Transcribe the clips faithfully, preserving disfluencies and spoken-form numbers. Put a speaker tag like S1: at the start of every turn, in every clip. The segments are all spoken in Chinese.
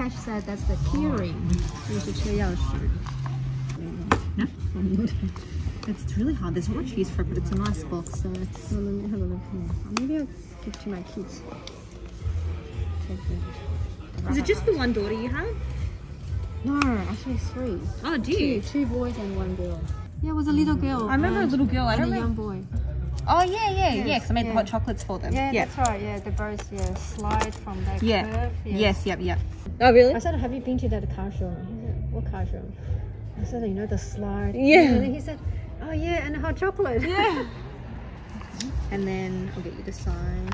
S1: Cash said that's the keyring. 这是车钥匙。
S2: No, it's really hard. There's not much use for it, but it's a nice box, so it's.
S1: Well, let me have a look here. Maybe I'll give to my kids. Take it.
S2: Is it just the one daughter you have?
S1: No, actually three.
S2: Oh, do you?
S1: Two, two boys and one girl. Yeah, it was a little girl.
S2: I remember a little girl. I
S1: and
S2: don't
S1: a
S2: know.
S1: young boy.
S2: Oh yeah, yeah,
S1: Yes,
S2: yeah. Because I made
S1: yeah.
S2: the hot chocolates for them.
S1: Yeah,
S2: yeah.
S1: that's right. Yeah, the birds yeah slide from that
S2: Yeah.
S1: curve. Yeah.
S2: Yes. Yep. Yep.
S1: Oh really? I said, have you been to that car show? He said, what car show? I said, you know the slide.
S2: Yeah.
S1: And then he said, oh yeah, and the hot chocolate.
S2: Yeah. And then I'll get you to sign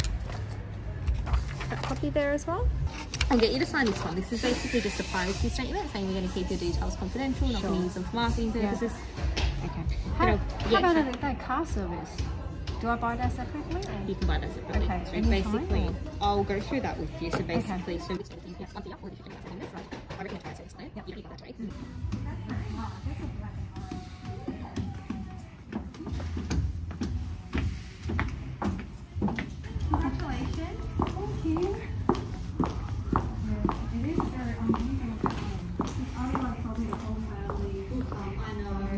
S2: that copy there as well. I'll get you to sign this one. This is basically just a privacy statement saying we're going to keep your details confidential, not going to use them for marketing purposes.
S1: Yeah.
S2: Okay.
S1: How,
S2: You know,
S1: how
S2: yeah,
S1: about
S2: sure.
S1: that, that car service? Do I buy that separately? Or?
S2: You can buy that separately.
S1: Okay,
S2: So
S1: anytime
S2: basically,
S1: or?
S2: I'll go through that with you. So basically,
S1: Okay.
S2: so it's just, yes, once a year, or if you think that's something this, right? I reckon it's quite safe, right? Yep, you can that way.
S1: Congratulations. Thank you. It is very unusual. I like probably the whole family. I know.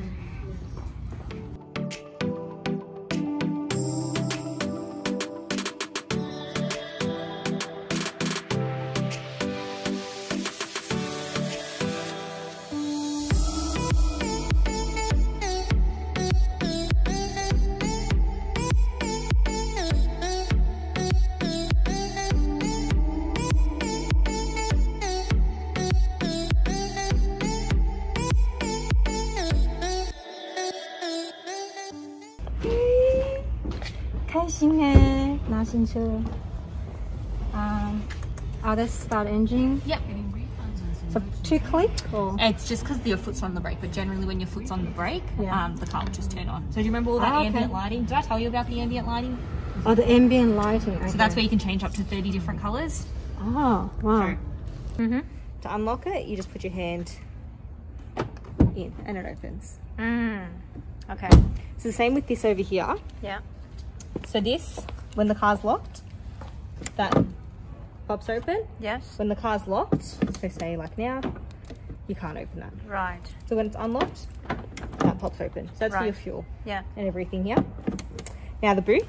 S1: Um, oh, that's start engine.
S2: Yep.
S1: So two click or?
S2: It's just because your foot's on the brake, but generally when your foot's on the brake,
S1: Yeah.
S2: um, the car will just turn on. So do you remember all that
S1: Ah, okay.
S2: ambient lighting? Did I tell you about the ambient lighting?
S1: Oh, the ambient lighting. Okay.
S2: So that's where you can change up to thirty different colours.
S1: Oh, wow.
S2: So, mm-hmm. To unlock it, you just put your hand in and it opens.
S1: Mm. Okay.
S2: So the same with this over here.
S1: Yeah.
S2: So this, when the car's locked, that pops open.
S1: Yes.
S2: When the car's locked, so say like now, you can't open that.
S1: Right.
S2: So when it's unlocked, that pops open. So that's for
S1: Right.
S2: your fuel
S1: Yeah.
S2: and everything here. Now the boot.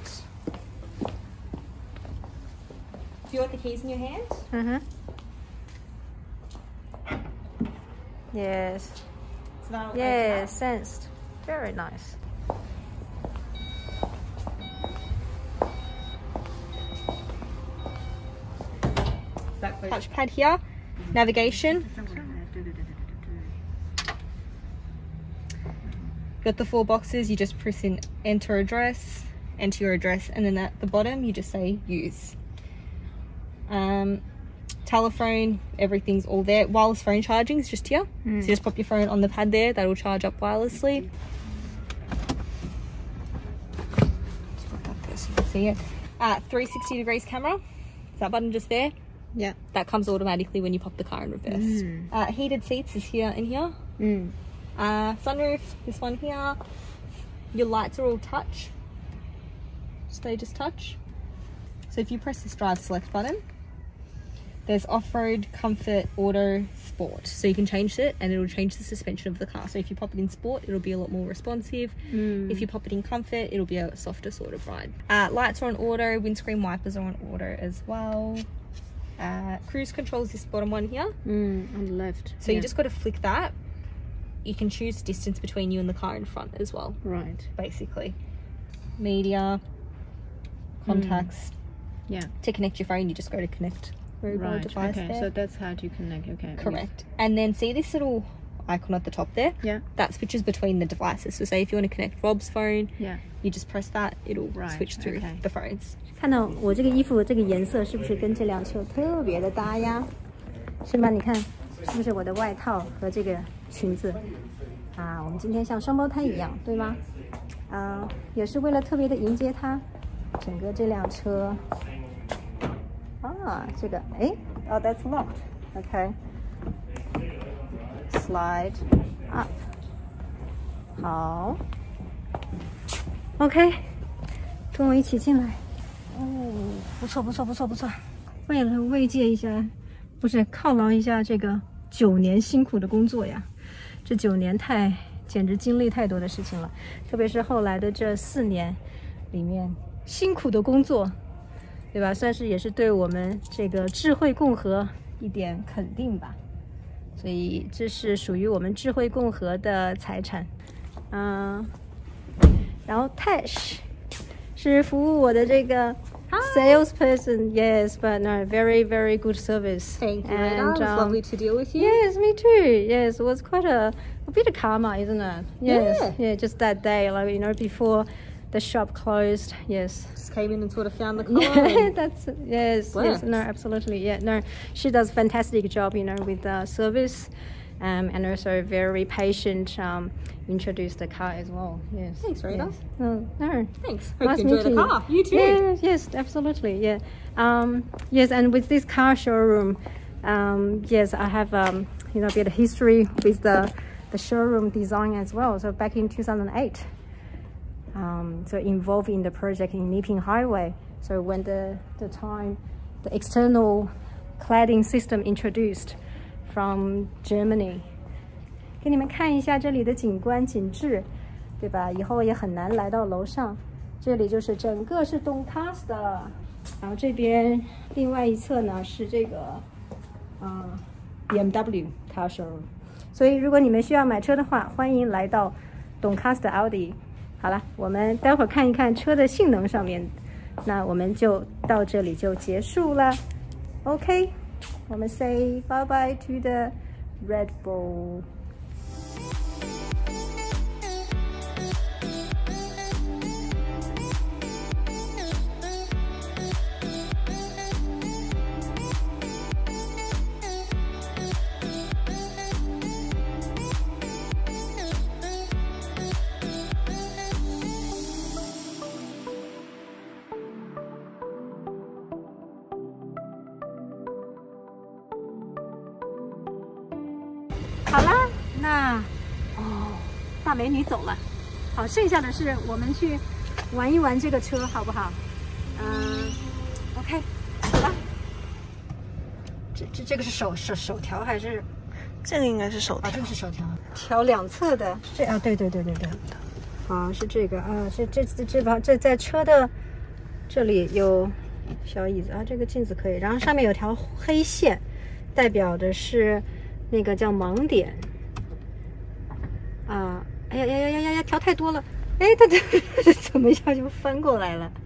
S2: Do you want the keys in your hand?
S1: Mm-hmm. Yes.
S2: So that'll open
S1: Yes, sensed. Very nice.
S2: up. Touchpad here, navigation. Got the four boxes, you just press in enter address, enter your address, and then at the bottom you just say use. Um, telephone, everything's all there. Wireless phone charging is just here. Mm. So you just pop your phone on the pad there, that'll charge up wirelessly. Just look like this, you can see it. Uh, three sixty degrees camera, that button just there.
S1: Yeah.
S2: That comes automatically when you pop the car in reverse. Mm. Uh, heated seats is here and here.
S1: Mm.
S2: Uh, sunroof, this one here. Your lights are all touch. So they just touch. So if you press this drive select button, there's off-road, comfort, auto, sport. So you can change it and it'll change the suspension of the car. So if you pop it in sport, it'll be a lot more responsive. Mm. If you pop it in comfort, it'll be a softer sort of ride. Uh, lights are on auto, windscreen wipers are on auto as well. Uh, cruise control is this bottom one here.
S1: Mm, on the left.
S2: So
S1: yeah.
S2: you just got to flick that. You can choose distance between you and the car in front as well.
S1: Right.
S2: Basically. Media, contacts.
S1: Mm. Yeah.
S2: To connect your phone, you just go to connect mobile
S1: right.
S2: device
S1: okay.
S2: there.
S1: So that's how to connect. Okay.
S2: Correct. And then see this little icon at the top there?
S1: Yeah.
S2: That switches between the devices. So say if you want to connect Rob's phone,
S1: yeah,
S2: you just press that, it'll
S1: right.
S2: switch through
S1: okay.
S2: the phones.
S1: 看到我这个衣服这个颜色是不是跟这辆车特别的搭呀？是吗？你看，是不是我的外套和这个裙子啊？我们今天像双胞胎一样，对吗？啊，也是为了特别的迎接它，整个这辆车啊，这个哎，哦 ，that's locked，OK， slide up， 好 ，OK。 跟我一起进来哦，不错不错不错不错。为了慰藉一下不是犒劳一下这个九年辛苦的工作呀？这九年太简直经历太多的事情了，特别是后来的这四年里面辛苦的工作，对吧？算是也是对我们这个智慧共和一点肯定吧。所以这是属于我们智慧共和的财产。嗯，然后 Tash 是服务我的这个 salesperson. Yes, but no, very very good service.
S2: Thank you,
S1: and
S2: Rita. It was
S1: um,
S2: lovely to deal with you.
S1: Yes, me too. Yes, it was quite a, a bit of karma, isn't it? Yes,
S2: Yeah.
S1: yeah, just that day, like, you know, before the shop closed. Yes.
S2: Just came in and sort of found the car.
S1: Yeah,
S2: and
S1: that's yes, yes,
S2: worked.
S1: no, absolutely, yeah, no, she does fantastic job, you know, with the service, um, and also very patient. Um, introduced the car as well. Yes.
S2: Thanks, Rita.
S1: Yes. No, no.
S2: Thanks. Hope
S1: Nice
S2: you enjoy the
S1: meeting
S2: car. You too.
S1: Yes, yes, absolutely, yeah. Um, yes, and with this car showroom, um, yes, I have um, you know, a bit of history with the the showroom design as well. So back in two thousand eight. Um, so involved in the project in Niping Highway. So when the, the time the external cladding system introduced from Germany. 给你们看一下这里的景观景致，对吧？以后也很难来到楼上。这里就是整个是 Doncaster 的，然后这边另外一侧呢是这个啊、呃、B M W car showroom。所以如果你们需要买车的话，欢迎来到 Doncaster Audi。好了，我们待会儿看一看车的性能上面，那我们就到这里就结束了。OK， 我们 say bye bye to the Red Bull。好啦，那哦，大美女走了，好，剩下的是我们去玩一玩这个车，好不好？嗯 ，OK， 走吧。这这这个是手手手调还是？
S3: 这个应该是手
S1: 啊，
S3: 调，
S1: 这个是手调，调两侧的。这啊，对对对对对，好，是这个啊，是这这这把这在车的这里有小椅子啊，这个镜子可以，然后上面有条黑线，代表的是。那个叫盲点啊！哎呀呀呀呀呀呀，调太多了！哎，它它怎么一下就翻过来了？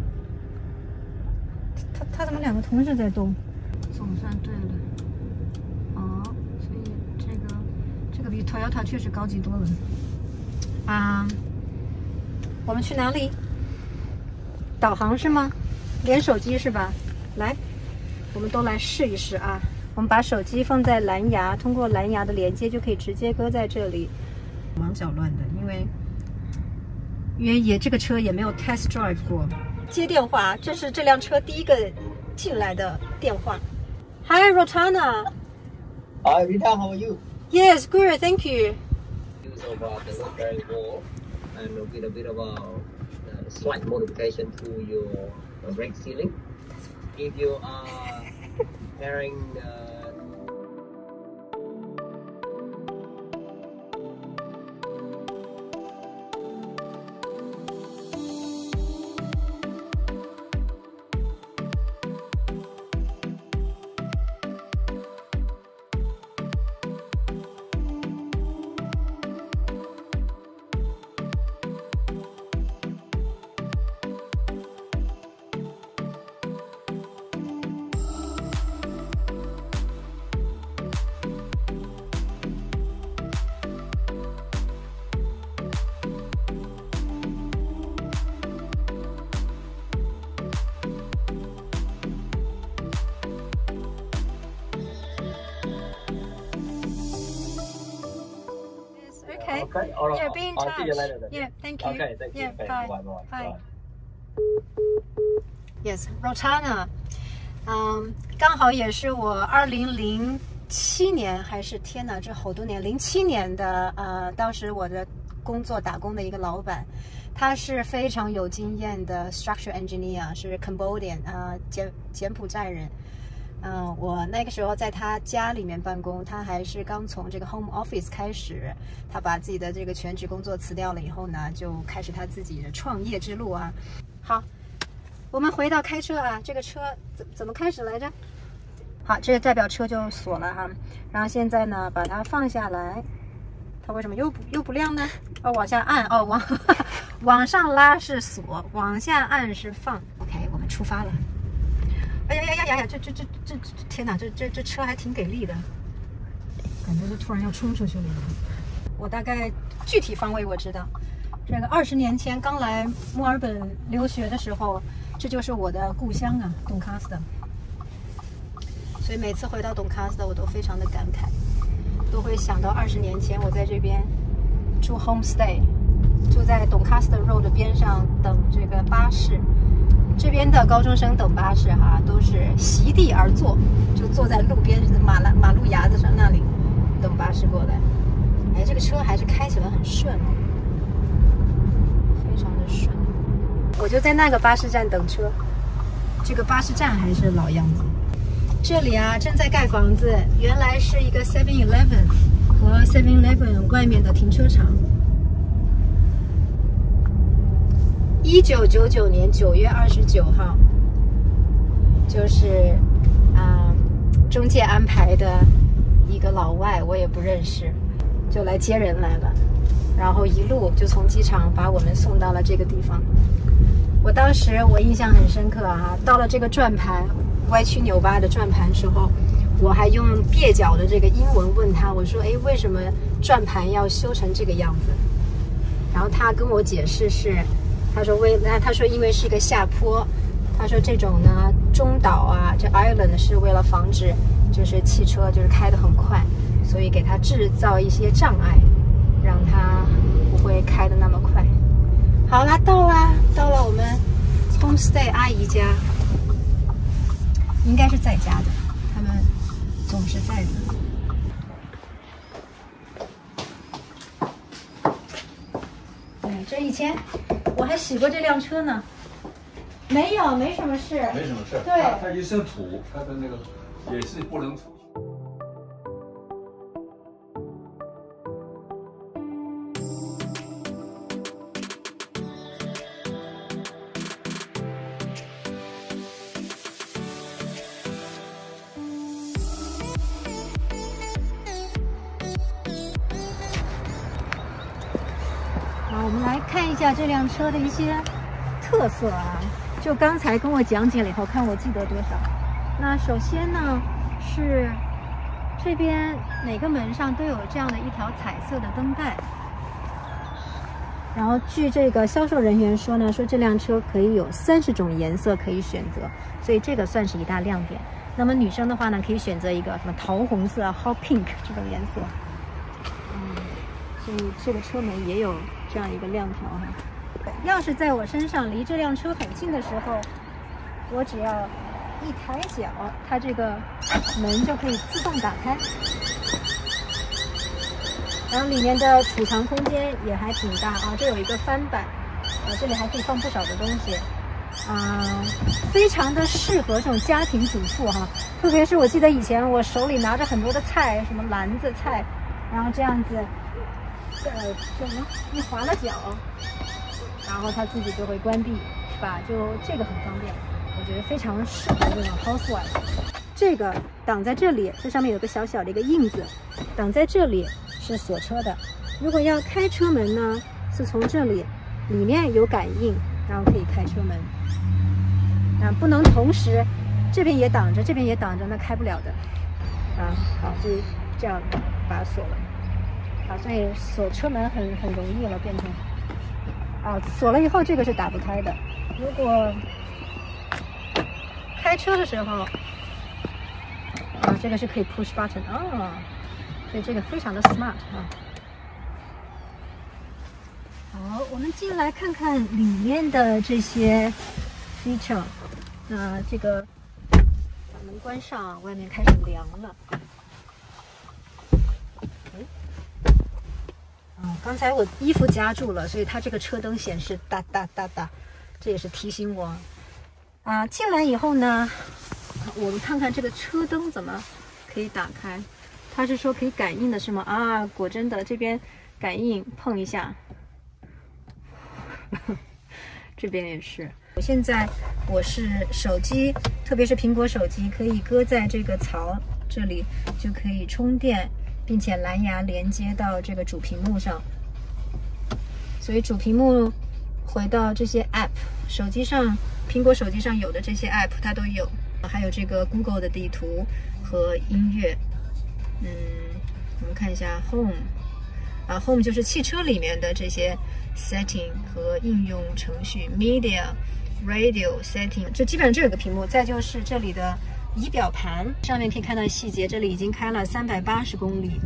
S1: 它它怎么两个同时在动？总算对了。哦，所以这个这个比 Toyota 确实高级多了。啊，我们去哪里？导航是吗？连手机是吧？来，我们都来试一试啊！我们把手机放在蓝牙，通过蓝牙的连接就可以直接搁在这里。忙脚乱的，因为因为也这个车也没有 test drive 过。接电话，这是这辆车第一个进来的电话。Hi Rotana.
S4: Hi Rita, how are you?
S1: Yes, good, thank you.
S4: Use of uh, the low-bearing wall and with a bit of a uh, slight modification to your uh, brake sealing. If you are pairing uh,
S1: Okay.
S4: Okay, all right.
S1: Yeah, be in
S4: I'll
S1: touch.
S4: see you later then.
S1: Yeah, thank you.
S4: Okay, thank you.
S1: Yeah,
S4: Okay,
S1: bye.
S4: bye bye.
S1: Bye. Yes, Rotana. 嗯，刚好也是我二零零七年还是天哪，这好多年，零七年的呃，当时我的工作打工的一个老板，他是非常有经验的 structural engineer， 是 Cambodian 呃柬柬埔寨人。 嗯，我那个时候在他家里面办公，他还是刚从这个 home office 开始，他把自己的这个全职工作辞掉了以后呢，就开始他自己的创业之路啊。好，我们回到开车啊，这个车怎怎么开始来着？好，这个代表车就锁了哈，然后现在呢，把它放下来，它为什么又不又不亮呢？哦，往下按，哦，往往上拉是锁，往下按是放。OK， 我们出发了。哎呀呀呀呀呀！这这这这这天哪，这这这车还挺给力的，感觉就突然要冲出去了。我大概具体方位我知道，这个二十年前刚来墨尔本留学的时候，这就是我的故乡啊，东卡斯特。所以每次回到东卡斯特，我都非常的感慨，都会想到二十年前我在这边住 homestay， 住在东卡斯特 road 边上等这个巴士。这边的高中生等巴士哈，都是席地而坐，就坐在路边马路马路牙子上那里等巴士过来。哎，这个车还是开起来很顺，非常的顺。我就在那个巴士站等车，这个巴士站还是老样子。这里啊正在盖房子，原来是一个 seven eleven 和 seven eleven 外面的停车场。一九九九年九月二十九号，就是啊、呃，中介安排的一个老外，我也不认识，就来接人来了，然后一路就从机场把我们送到了这个地方。我当时我印象很深刻啊，到了这个转盘歪曲扭巴的转盘时候，我还用蹩脚的这个英文问他，我说：“哎，为什么转盘要修成这个样子？”然后他跟我解释是。他说为那他说因为是一个下坡，他说这种呢中岛啊，这 island 是为了防止就是汽车就是开得很快，所以给它制造一些障碍，让它不会开得那么快。好啦，到啦，到了我们 homestay 阿姨家，应该是在家的，他们总是在的。对，这以前。我还洗过这辆车呢，没有，没什么事，
S3: 没什么事。
S1: 对，
S3: 它它一身土，它的那个也是不能出去。
S1: 好，我们来看一下这辆车的一些特色啊。就刚才跟我讲解了以后，看我记得多少。那首先呢，是这边每个门上都有这样的一条彩色的灯带。然后据这个销售人员说呢，说这辆车可以有三十种颜色可以选择，所以这个算是一大亮点。那么女生的话呢，可以选择一个什么桃红色、hot pink 这种颜色。嗯，所以这个车门也有这样一个亮条哈。钥匙在我身上，离这辆车很近的时候，我只要一抬脚，它这个门就可以自动打开。然后里面的储藏空间也还挺大啊，这有一个翻板，啊，这里还可以放不少的东西，啊，非常的适合这种家庭主妇哈。特别是我记得以前我手里拿着很多的菜，什么篮子菜，然后这样子，呃，什么一滑了脚，然后它自己就会关闭，是吧？就这个很方便，我觉得非常适合这种 housewife。这个挡在这里，这上面有个小小的一个印子，挡在这里是锁车的。如果要开车门呢，是从这里，里面有感应，然后可以开车门。啊，不能同时这边也挡着，这边也挡着，那开不了的。啊，好，就这样把它锁了。啊，所以锁车门很很容易了，变成。啊，锁了以后这个是打不开的。如果开车的时候。啊，这个是可以 push button 啊，所以这个非常的 smart 啊。好，我们进来看看里面的这些 feature。那这个把门关上，外面开始凉了。啊，刚才我衣服夹住了，所以它这个车灯显示哒哒哒哒，这也是提醒我。啊，进来以后呢。啊， 我们看看这个车灯怎么可以打开。他是说可以感应的是吗？啊，果真的，这边感应碰一下，这边也是。我现在我是手机，特别是苹果手机，可以搁在这个槽这里，就可以充电，并且蓝牙连接到这个主屏幕上。所以主屏幕回到这些 app， 手机上，苹果手机上有的这些 app 它都有，还有这个 Google 的地图和音乐。嗯，我们看一下 Home， 啊 ，Home 就是汽车里面的这些 setting 和应用程序 ，Media、Radio setting， 就基本上这有个屏幕。再就是这里的仪表盘，上面可以看到细节，这里已经开了三百八十公里。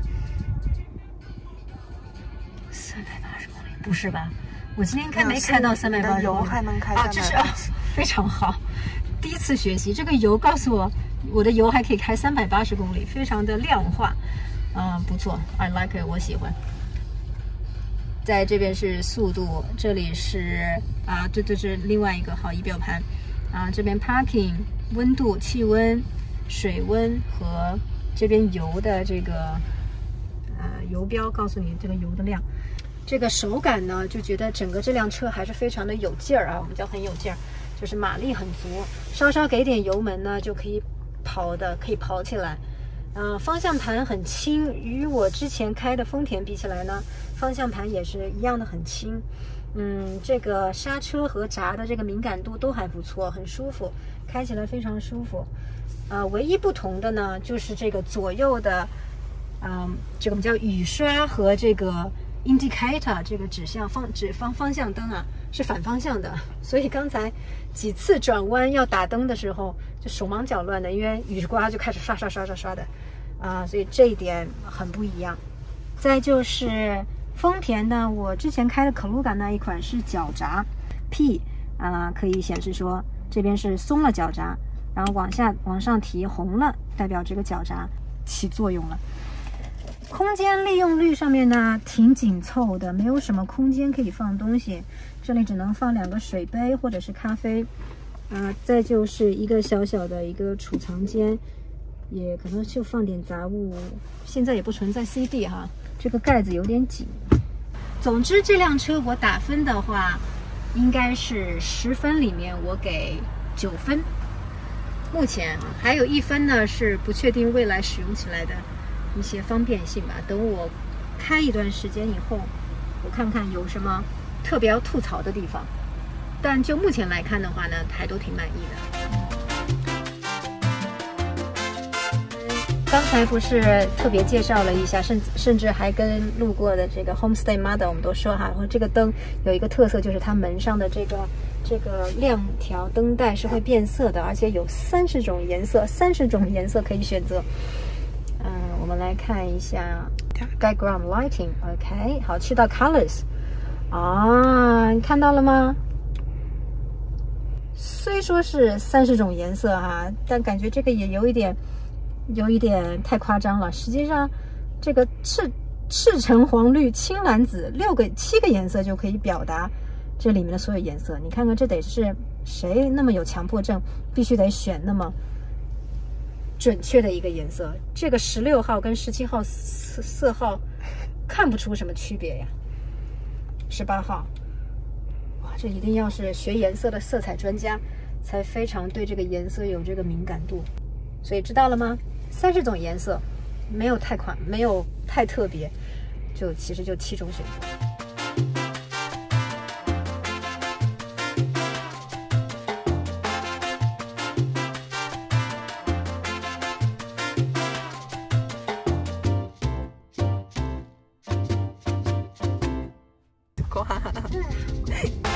S1: 三百八十公里，不是吧？我今天开没开到三百八十公里，
S5: 油还能开
S1: 啊，这是啊，非常好。第一次学习这个油，告诉我我的油还可以开三百八十公里，非常的量化，啊、不错 ，I like it， 我喜欢。在这边是速度，这里是啊，这这是另外一个好仪表盘，啊，这边 parking 温度、气温、水温和这边油的这个呃油标，告诉你这个油的量。这个手感呢，就觉得整个这辆车还是非常的有劲儿啊，我们叫很有劲儿，就是马力很足，稍稍给点油门呢就可以跑的，可以跑起来。呃，方向盘很轻，与我之前开的丰田比起来呢，方向盘也是一样的很轻。嗯，这个刹车和闸的这个敏感度都还不错，很舒服，开起来非常舒服。呃，唯一不同的呢，就是这个左右的，嗯，这个我们叫雨刷和这个 indicator 这个指向方指方方向灯啊是反方向的，所以刚才几次转弯要打灯的时候就手忙脚乱的，因为雨刮就开始刷刷刷刷刷的啊、呃，所以这一点很不一样。再就是丰田呢，我之前开的可鲁感那一款是脚闸 P 啊、呃，可以显示说这边是松了脚闸，然后往下往上提红了，代表这个脚闸起作用了。空间利用率上面呢挺紧凑的，没有什么空间可以放东西，这里只能放两个水杯或者是咖啡，啊、呃，再就是一个小小的一个储藏间，也可能就放点杂物，现在也不存在 C D 哈，这个盖子有点紧。总之这辆车我打分的话，应该是十分里面我给九分，目前还有一分呢是不确定未来使用起来的一些方便性吧，等我开一段时间以后，我看看有什么特别要吐槽的地方。但就目前来看的话呢，还都挺满意的。刚才不是特别介绍了一下，甚甚至还跟路过的这个 Homestay Mother 我们都说哈，然后这个灯有一个特色，就是它门上的这个这个亮条灯带是会变色的，而且有三十种颜色，三十种颜色可以选择。嗯，我们来看一下 background lighting。OK， 好，去到 colors 啊，你看到了吗？虽说是三十种颜色哈，但感觉这个也有一点，有一点太夸张了。实际上，这个赤赤橙黄绿青蓝紫六个七个颜色就可以表达这里面的所有颜色。你看看，这得是谁那么有强迫症，必须得选那么准确的一个颜色。这个十六号跟十七号色色号看不出什么区别呀。十八号，哇，这一定要是学颜色的色彩专家才非常对这个颜色有这个敏感度。所以知道了吗？三十种颜色，没有太款，没有太特别，就其实就七种选择。
S5: ご飯